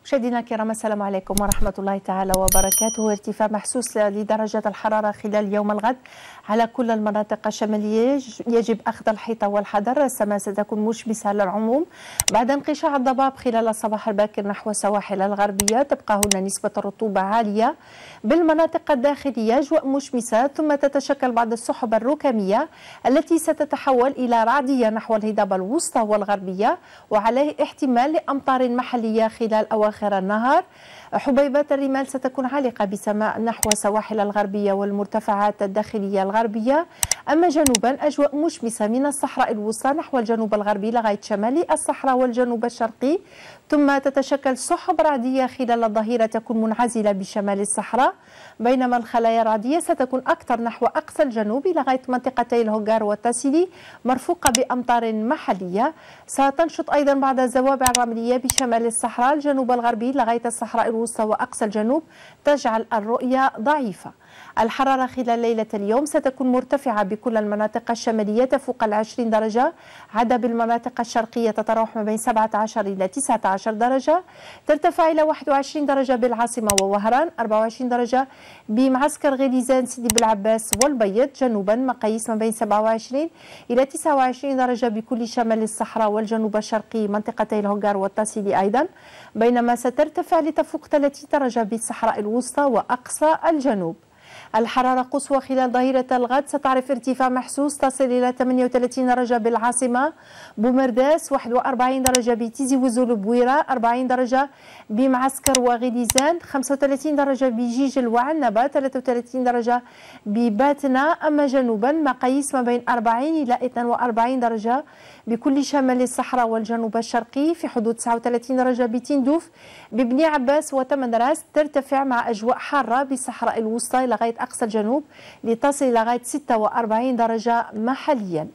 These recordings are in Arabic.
مشاهدينا الكرام، السلام عليكم ورحمة الله تعالى وبركاته. ارتفاع محسوس لدرجة الحرارة خلال يوم الغد على كل المناطق الشمالية، يجب أخذ الحيطة والحذر. السماء ستكون مشمسة للعموم بعد انقشاع الضباب خلال الصباح الباكر نحو السواحل الغربية. تبقى هنا نسبة الرطوبة عالية بالمناطق الداخلية، أجواء مشمسة، ثم تتشكل بعض السحب الركامية التي ستتحول إلى رعدية نحو الهضبة الوسطى والغربية، وعليه احتمال لأمطار محلية خلال أواخر النهار. حبيبات الرمال ستكون عالقة بسماء نحو السواحل الغربية والمرتفعات الداخلية الغربية. أما جنوبا أجواء مشمسة من الصحراء الوسطى نحو الجنوب الغربي لغاية شمالي الصحراء والجنوب الشرقي، ثم تتشكل سحب رعدية خلال الظهيرة تكون منعزلة بشمال الصحراء، بينما الخلايا الرعدية ستكون أكثر نحو أقصى الجنوب لغاية منطقتي الهوغار والتاسيلي مرفوقة بأمطار محلية. ستنشط أيضا بعض الزوابع الرملية بشمال الصحراء الجنوب الغربي لغاية الصحراء الوسطى وأقصى الجنوب، تجعل الرؤية ضعيفة. الحرارة خلال ليلة اليوم ستكون مرتفعة بكل المناطق الشمالية تفوق 20 درجة، عدا بالمناطق الشرقية تتراوح ما بين 17 إلى 19 درجة، ترتفع إلى 21 درجة بالعاصمة ووهران، 24 درجة بمعسكر غليزان سيدي بالعباس والبيض. جنوبا مقاييس ما بين 27 إلى 29 درجة بكل شمال الصحراء والجنوب الشرقي منطقتي الهوغار والتاسيلي أيضا، بينما سترتفع لتفوق 30 درجة بالصحراء الوسطى وأقصى الجنوب. الحرارة قصوى خلال ظهيرة الغد ستعرف ارتفاع محسوس تصل إلى 38 درجة بالعاصمة بومرداس، 41 درجة بتيزي وزول بويرة، 40 درجة بمعسكر وغليزان، 35 درجة بجيجل وعنبة، 33 درجة بباتنا. أما جنوبا مقاييس ما بين 40 إلى 42 درجة بكل شمال الصحراء والجنوب الشرقي، في حدود 39 درجة بتندوف ببني عباس وتمنراس، ترتفع مع أجواء حارة بالصحراء الوسطى لغاية أقصى الجنوب لتصل لغاية 46 درجة محليا.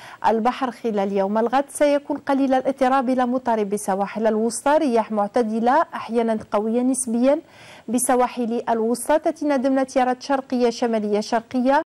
البحر خلال يوم الغد سيكون قليل الاضطراب إلى مضطرب بسواحل الوسطى، رياح معتدلة أحيانا قوية نسبيا بسواحل الوسطى، تأتينا ضمن تيارات شرقية شمالية شرقية